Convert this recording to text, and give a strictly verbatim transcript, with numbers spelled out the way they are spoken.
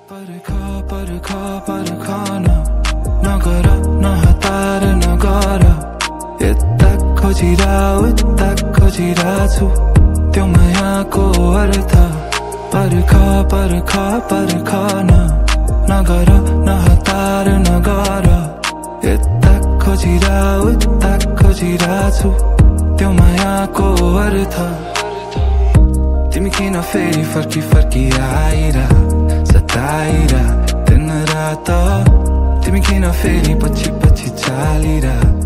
परखा परखा परखाना नगर नहतार नगर यता खोजिरा उता खोजिरा छु त्यो मायाको अर्थ परखा परखा परखाना नगर नहतार नगर यता खोजिरा उता खोजिरा छु त्यो मायाको अर्थ तिमी किन फेरि फर्की फर्की आइरा सताइरा दिन रात तिमी किन फेरि पछि पछि चालिरा